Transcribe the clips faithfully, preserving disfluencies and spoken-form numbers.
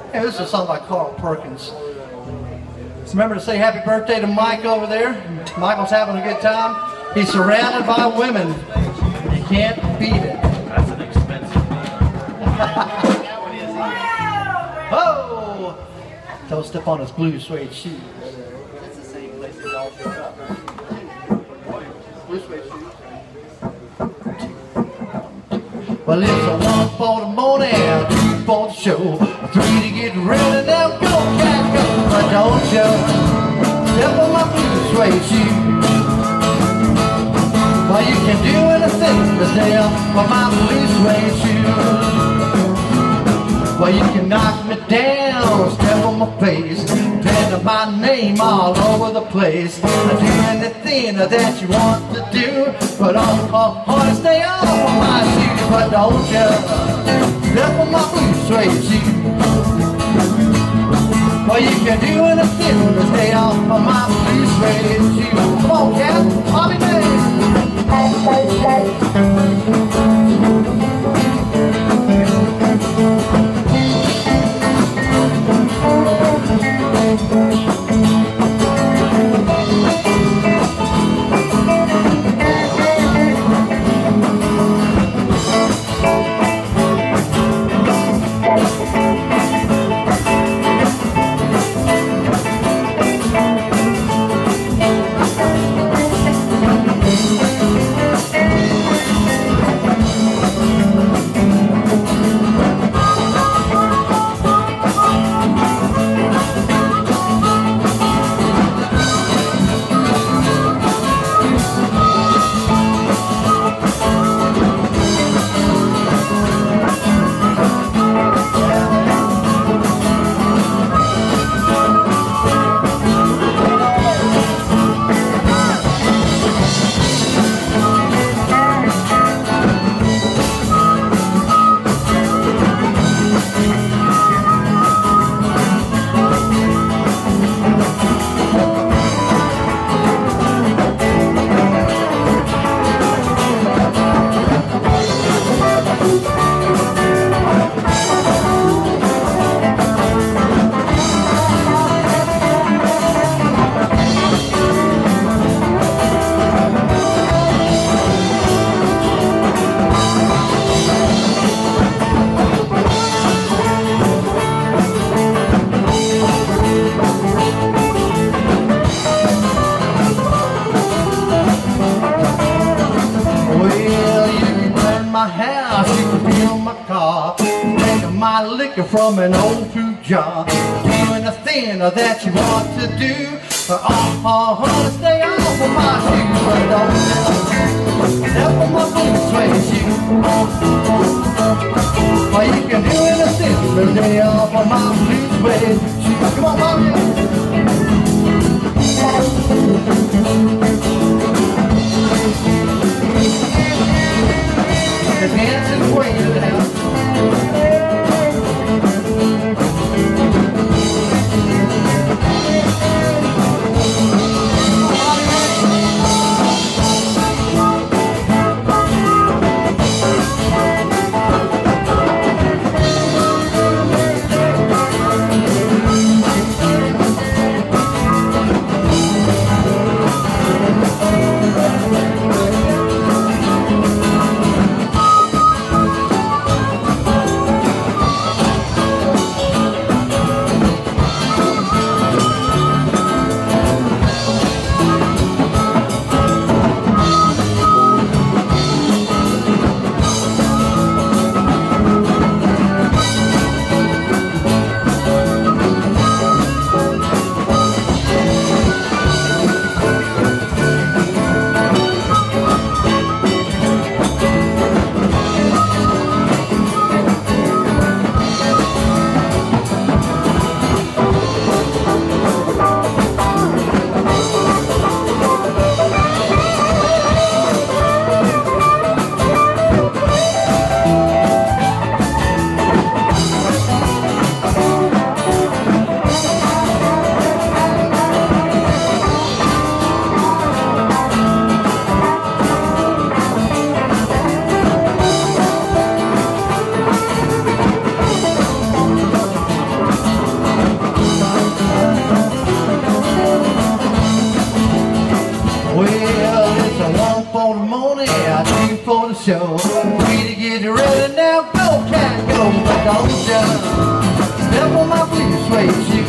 Hey, this is a song by Carl Perkins. So remember to say happy birthday to Mike over there. Michael's having a good time. He's surrounded by women. You can't beat it. That's an expensive Oh! Don't step on his blue suede shoe. That's the same place they all show up. Blue suede shoes. Well, it's a one for the morning, a two for the show, a three to get ready. Now go, cat, go, but don't you step on my blue suede shoe. Well, you can do anything to stay up on my blue suede shoe. Well, you can knock me down, step on my face, pen my name all over the place. Do anything that you want to do, but I'm hard to stay off of my shoes. But don't you step on my blue suede shoe. Well, you can do anything to stay off of my blue suede shoe. Come on, cat, I'll be there. From an old fruit jar, doing the thing that you want to do. But oh, oh, oh, stay off of my shoes, but don't step on my blue suede shoe. Well, you can do anything but stay off of my blue suede shoe. Come on, Bobby. The dancing way down. show. Sweetie, get ready now, go, cat, go, but don't just step on my blue suede shoe.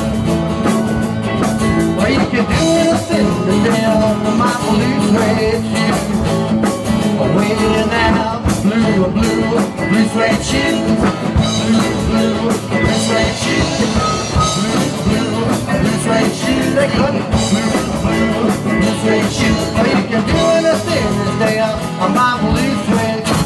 Well, you can do it or sit down on my blue suede shoe. Away now, blue, blue, blue suede shoe. Blue, blue, blue suede shoe. Blue, blue, blue suede shoe. They cut it. Blue, blue, blue suede shoe. Well, you can do it or sit down on my blue suede shoe.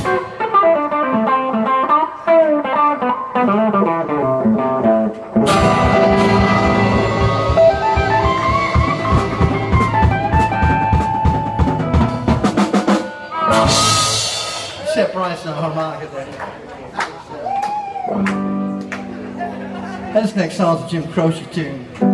Except Bryce on harmonica there. This next song's a Jim Croce tune.